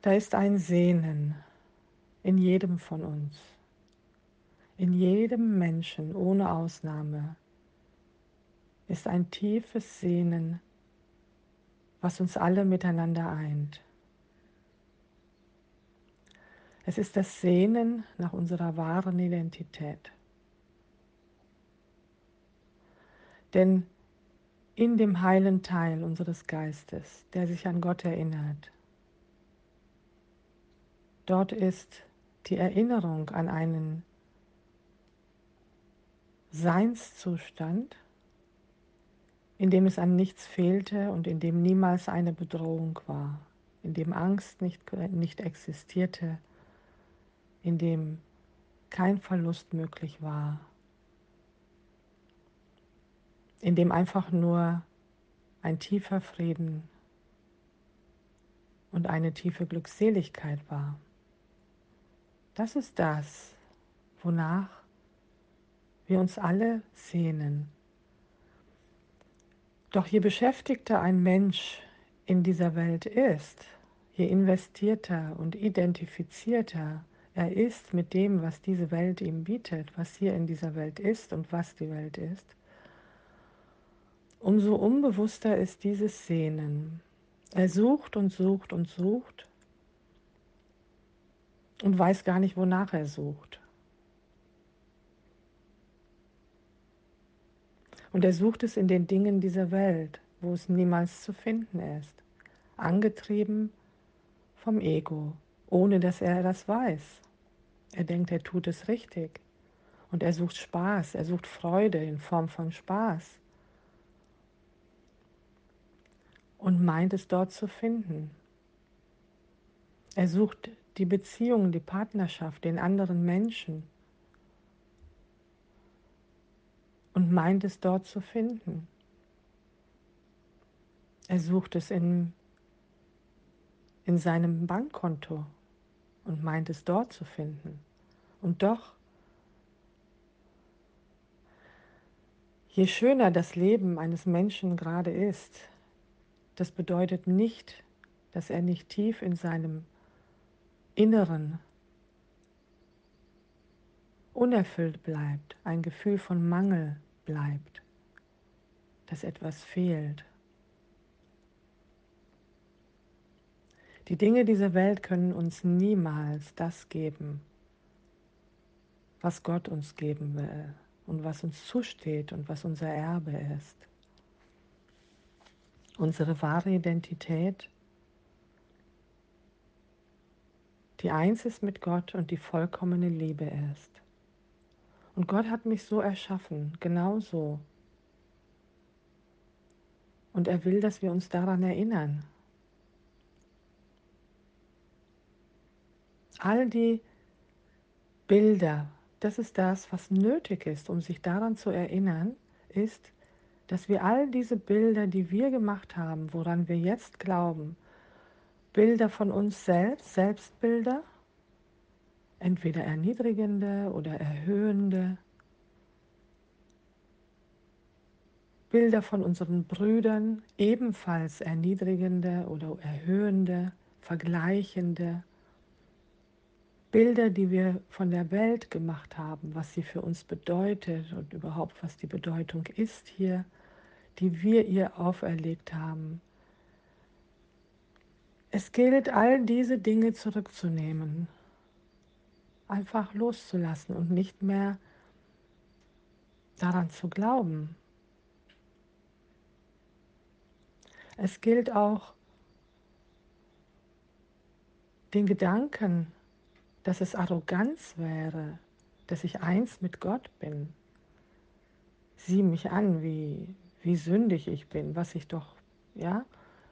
Da ist ein Sehnen in jedem von uns, in jedem Menschen ohne Ausnahme ist ein tiefes Sehnen, was uns alle miteinander eint. Es ist das Sehnen nach unserer wahren Identität. Denn in dem heilen Teil unseres Geistes, der sich an Gott erinnert, dort ist die Erinnerung an einen Seinszustand, in dem es an nichts fehlte und in dem niemals eine Bedrohung war, in dem Angst nicht existierte, in dem kein Verlust möglich war, in dem einfach nur ein tiefer Frieden und eine tiefe Glückseligkeit war. Das ist das, wonach wir uns alle sehnen. Doch je beschäftigter ein Mensch in dieser Welt ist, je investierter und identifizierter er ist mit dem, was diese Welt ihm bietet, was hier in dieser Welt ist und was die Welt ist, umso unbewusster ist dieses Sehnen. Er sucht und sucht und sucht und weiß gar nicht, wonach er sucht. Und er sucht es in den Dingen dieser Welt, wo es niemals zu finden ist, angetrieben vom Ego, ohne dass er das weiß. Er denkt, er tut es richtig. Und er sucht Spaß, er sucht Freude in Form von Spaß und meint es dort zu finden. Er sucht die Beziehung, die Partnerschaft, den anderen Menschen und meint es dort zu finden. Er sucht es in seinem Bankkonto und meint es dort zu finden. Und doch, je schöner das Leben eines Menschen gerade ist, das bedeutet nicht, dass er nicht tief in seinem Inneren unerfüllt bleibt, ein Gefühl von Mangel bleibt, dass etwas fehlt. Die Dinge dieser Welt können uns niemals das geben, was Gott uns geben will und was uns zusteht und was unser Erbe ist. Unsere wahre Identität, die eins ist mit Gott und die vollkommene Liebe ist. Und Gott hat mich so erschaffen, genau so. Und er will, dass wir uns daran erinnern. All die Bilder, das ist das, was nötig ist, um sich daran zu erinnern, ist, dass wir all diese Bilder, die wir gemacht haben, woran wir jetzt glauben, Bilder von uns selbst, Selbstbilder, entweder erniedrigende oder erhöhende, Bilder von unseren Brüdern, ebenfalls erniedrigende oder erhöhende, vergleichende, Bilder, die wir von der Welt gemacht haben, was sie für uns bedeutet und überhaupt was die Bedeutung ist hier, die wir ihr auferlegt haben. Es gilt, all diese Dinge zurückzunehmen, einfach loszulassen und nicht mehr daran zu glauben. Es gilt auch, den Gedanken, dass es Arroganz wäre, dass ich eins mit Gott bin. Sieh mich an, wie sündig ich bin, was ich doch, ja,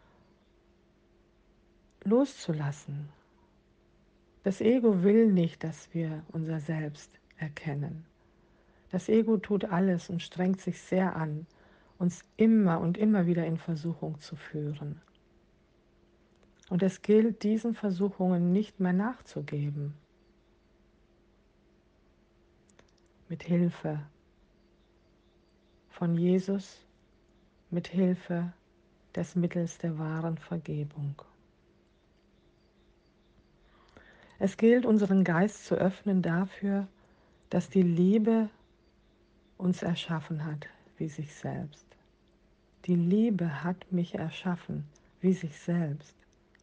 loszulassen. Das Ego will nicht, dass wir unser Selbst erkennen. Das Ego tut alles und strengt sich sehr an, uns immer und immer wieder in Versuchung zu führen. Und es gilt, diesen Versuchungen nicht mehr nachzugeben. Mit Hilfe von Jesus, mit Hilfe des Mittels der wahren Vergebung. Es gilt, unseren Geist zu öffnen dafür, dass die Liebe uns erschaffen hat, wie sich selbst. Die Liebe hat mich erschaffen, wie sich selbst.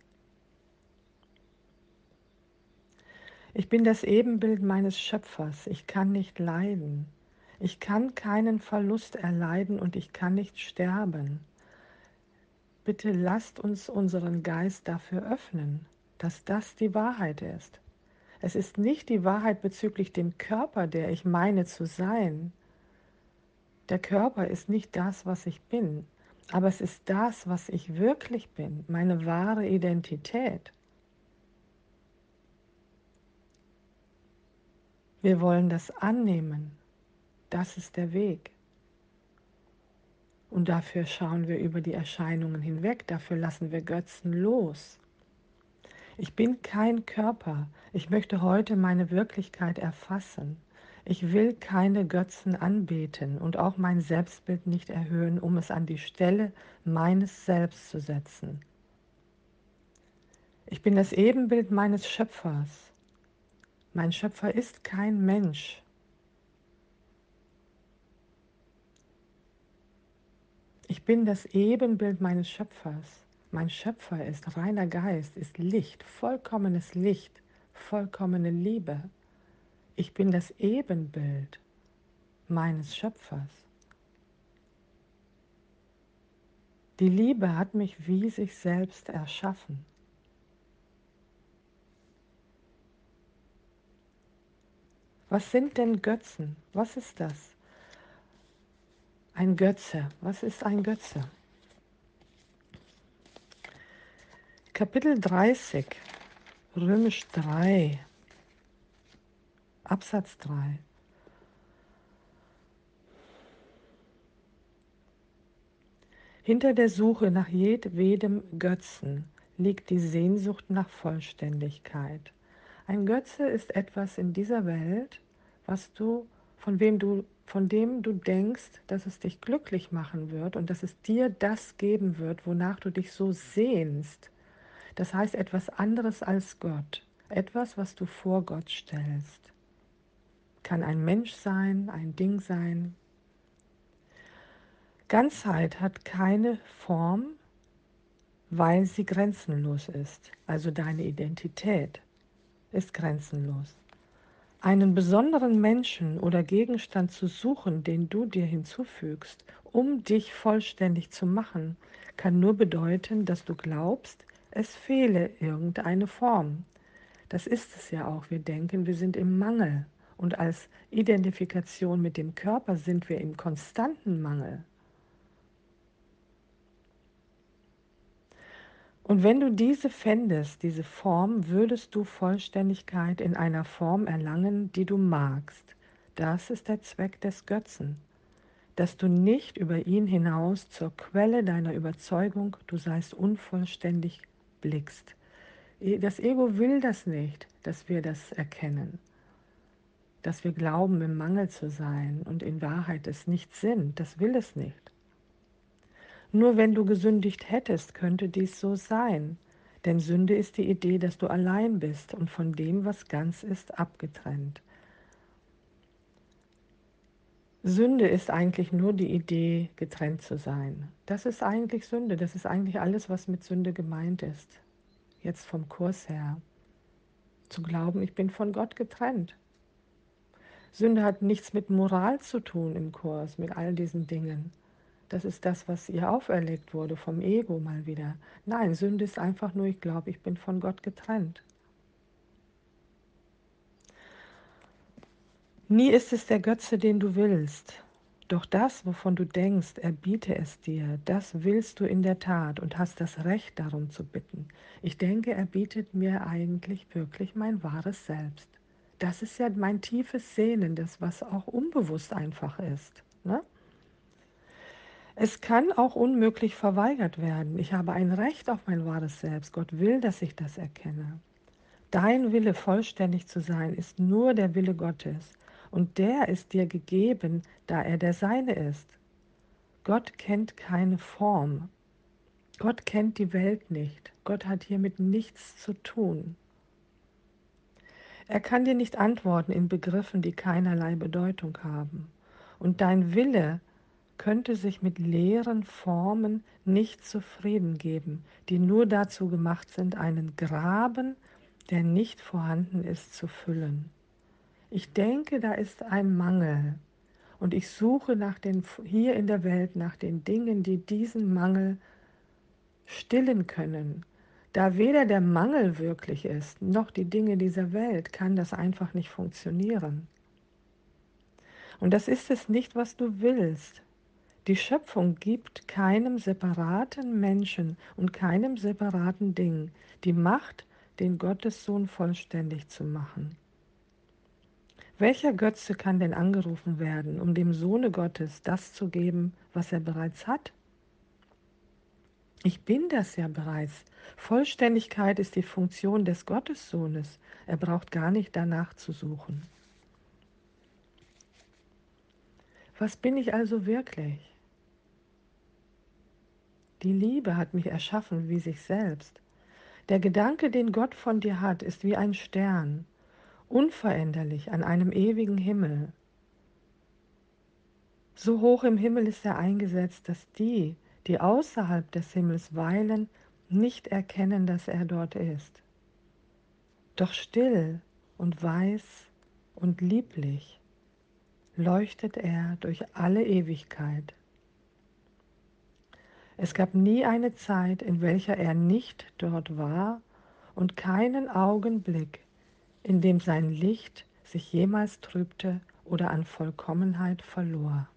Ich bin das Ebenbild meines Schöpfers. Ich kann nicht leiden. Ich kann keinen Verlust erleiden und ich kann nicht sterben. Bitte lasst uns unseren Geist dafür öffnen, dass das die Wahrheit ist. Es ist nicht die Wahrheit bezüglich dem Körper, der ich meine zu sein. Der Körper ist nicht das, was ich bin, aber es ist das, was ich wirklich bin, meine wahre Identität. Wir wollen das annehmen. Das ist der Weg. Und dafür schauen wir über die Erscheinungen hinweg, dafür lassen wir Götzen los. Ich bin kein Körper. Ich möchte heute meine Wirklichkeit erfassen. Ich will keine Götzen anbeten und auch mein Selbstbild nicht erhöhen, um es an die Stelle meines Selbst zu setzen. Ich bin das Ebenbild meines Schöpfers. Mein Schöpfer ist kein Mensch. Ich bin das Ebenbild meines Schöpfers. Mein Schöpfer ist reiner Geist, ist Licht, vollkommenes Licht, vollkommene Liebe. Ich bin das Ebenbild meines Schöpfers. Die Liebe hat mich wie sich selbst erschaffen. Was sind denn Götzen? Was ist das? Ein Götze. Was ist ein Götze? Kapitel 30, Römisch 3, Absatz 3. Hinter der Suche nach jedwedem Götzen liegt die Sehnsucht nach Vollständigkeit. Ein Götze ist etwas in dieser Welt, was von dem du denkst, dass es dich glücklich machen wird und dass es dir das geben wird, wonach du dich so sehnst. Das heißt etwas anderes als Gott, etwas, was du vor Gott stellst. Kann ein Mensch sein, ein Ding sein. Ganzheit hat keine Form, weil sie grenzenlos ist. Also deine Identität ist grenzenlos. Einen besonderen Menschen oder Gegenstand zu suchen, den du dir hinzufügst, um dich vollständig zu machen, kann nur bedeuten, dass du glaubst, es fehle irgendeine Form. Das ist es ja auch. Wir denken, wir sind im Mangel. Und als Identifikation mit dem Körper sind wir im konstanten Mangel. Und wenn du diese fändest, diese Form, würdest du Vollständigkeit in einer Form erlangen, die du magst. Das ist der Zweck des Götzen, dass du nicht über ihn hinaus zur Quelle deiner Überzeugung, du seist unvollständig, blickst. Das Ego will das nicht, dass wir das erkennen, dass wir glauben, im Mangel zu sein und in Wahrheit es nicht sind. Das will es nicht. Nur wenn du gesündigt hättest, könnte dies so sein. Denn Sünde ist die Idee, dass du allein bist und von dem, was ganz ist, abgetrennt. Sünde ist eigentlich nur die Idee, getrennt zu sein. Das ist eigentlich Sünde. Das ist eigentlich alles, was mit Sünde gemeint ist. Jetzt vom Kurs her. Zu glauben, ich bin von Gott getrennt. Sünde hat nichts mit Moral zu tun im Kurs, mit all diesen Dingen. Das ist das, was ihr auferlegt wurde vom Ego mal wieder. Nein, Sünde ist einfach nur, ich glaube, ich bin von Gott getrennt. Nie ist es der Götze, den du willst. Doch das, wovon du denkst, er biete es dir, das willst du in der Tat und hast das Recht darum zu bitten. Ich denke, er bietet mir eigentlich wirklich mein wahres Selbst. Das ist ja mein tiefes Sehnen, das was auch unbewusst einfach ist. Ne? Es kann auch unmöglich verweigert werden. Ich habe ein Recht auf mein wahres Selbst. Gott will, dass ich das erkenne. Dein Wille, vollständig zu sein, ist nur der Wille Gottes. Und der ist dir gegeben, da er der Seine ist. Gott kennt keine Form. Gott kennt die Welt nicht. Gott hat hiermit nichts zu tun. Er kann dir nicht antworten in Begriffen, die keinerlei Bedeutung haben. Und dein Wille könnte sich mit leeren Formen nicht zufrieden geben, die nur dazu gemacht sind, einen Graben, der nicht vorhanden ist, zu füllen. Ich denke, da ist ein Mangel und ich suche hier in der Welt nach den Dingen, die diesen Mangel stillen können. Da weder der Mangel wirklich ist, noch die Dinge dieser Welt, kann das einfach nicht funktionieren. Und das ist es nicht, was du willst. Die Schöpfung gibt keinem separaten Menschen und keinem separaten Ding die Macht, den Gottessohn vollständig zu machen. Welcher Götze kann denn angerufen werden, um dem Sohne Gottes das zu geben, was er bereits hat? Ich bin das ja bereits. Vollständigkeit ist die Funktion des Gottessohnes. Er braucht gar nicht danach zu suchen. Was bin ich also wirklich? Die Liebe hat mich erschaffen wie sich selbst. Der Gedanke, den Gott von dir hat, ist wie ein Stern, unveränderlich an einem ewigen Himmel. So hoch im Himmel ist er eingesetzt, dass die außerhalb des Himmels weilen, nicht erkennen, dass er dort ist. Doch still und weiß und lieblich leuchtet er durch alle Ewigkeit. Es gab nie eine Zeit, in welcher er nicht dort war und keinen Augenblick, in dem sein Licht sich jemals trübte oder an Vollkommenheit verlor.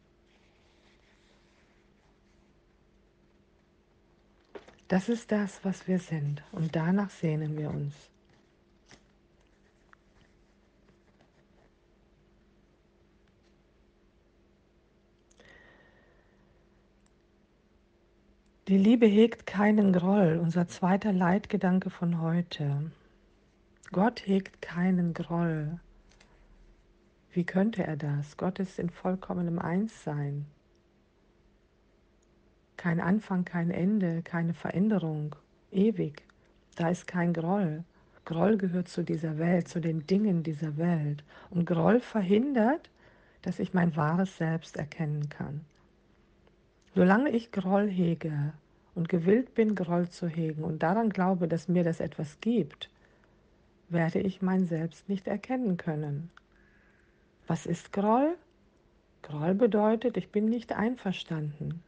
Das ist das, was wir sind, und danach sehnen wir uns. Die Liebe hegt keinen Groll, unser zweiter Leitgedanke von heute. Gott hegt keinen Groll. Wie könnte er das? Gott ist in vollkommenem Einssein. Kein Anfang, kein Ende, keine Veränderung, ewig. Da ist kein Groll. Groll gehört zu dieser Welt, zu den Dingen dieser Welt. Und Groll verhindert, dass ich mein wahres Selbst erkennen kann. Solange ich Groll hege und gewillt bin, Groll zu hegen und daran glaube, dass mir das etwas gibt, werde ich mein Selbst nicht erkennen können. Was ist Groll? Groll bedeutet, ich bin nicht einverstanden.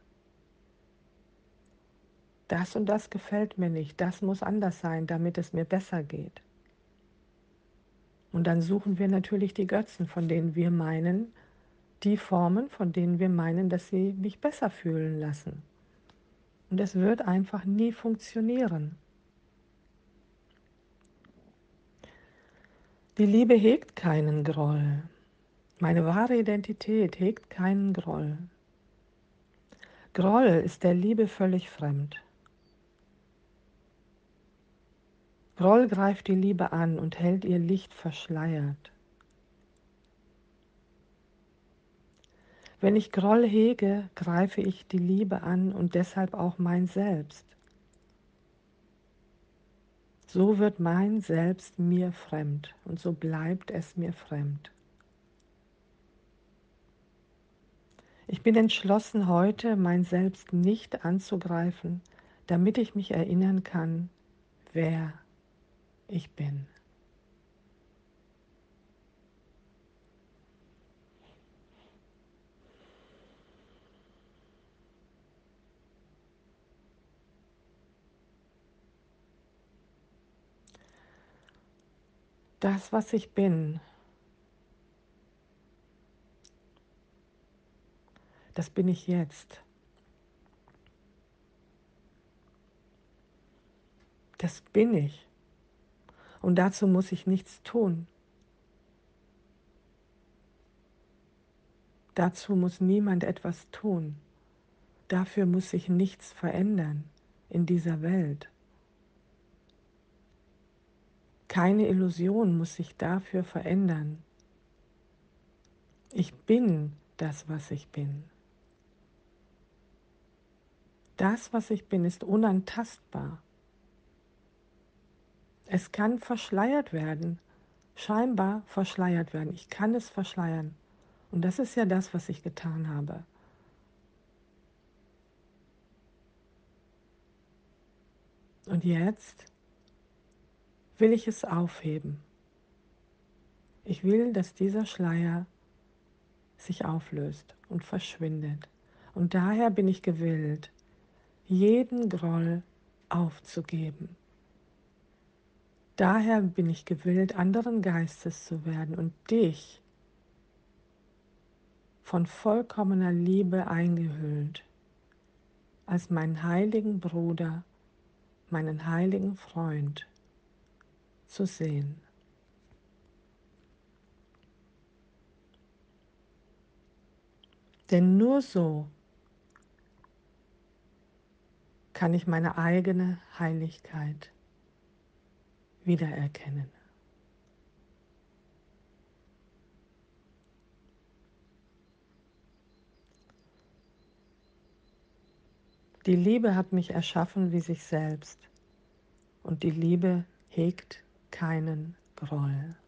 Das und das gefällt mir nicht, das muss anders sein, damit es mir besser geht. Und dann suchen wir natürlich die Götzen, von denen wir meinen, die Formen, von denen wir meinen, dass sie mich besser fühlen lassen. Und es wird einfach nie funktionieren. Die Liebe hegt keinen Groll. Meine wahre Identität hegt keinen Groll. Groll ist der Liebe völlig fremd. Groll greift die Liebe an und hält ihr Licht verschleiert. Wenn ich Groll hege, greife ich die Liebe an und deshalb auch mein Selbst. So wird mein Selbst mir fremd und so bleibt es mir fremd. Ich bin entschlossen, heute mein Selbst nicht anzugreifen, damit ich mich erinnern kann, wer ich bin. Das, was ich bin, das bin ich jetzt. Das bin ich. Und dazu muss ich nichts tun. Dazu muss niemand etwas tun. Dafür muss sich nichts verändern in dieser Welt. Keine Illusion muss sich dafür verändern. Ich bin das, was ich bin. Das, was ich bin, ist unantastbar. Es kann verschleiert werden, scheinbar verschleiert werden. Ich kann es verschleiern. Und das ist ja das, was ich getan habe. Und jetzt will ich es aufheben. Ich will, dass dieser Schleier sich auflöst und verschwindet. Und daher bin ich gewillt, jeden Groll aufzugeben. Daher bin ich gewillt, anderen Geistes zu werden und dich von vollkommener Liebe eingehüllt, als meinen heiligen Bruder, meinen heiligen Freund zu sehen. Denn nur so kann ich meine eigene Heiligkeit wiedererkennen. Die Liebe hat mich erschaffen wie sich selbst und die Liebe hegt keinen Groll.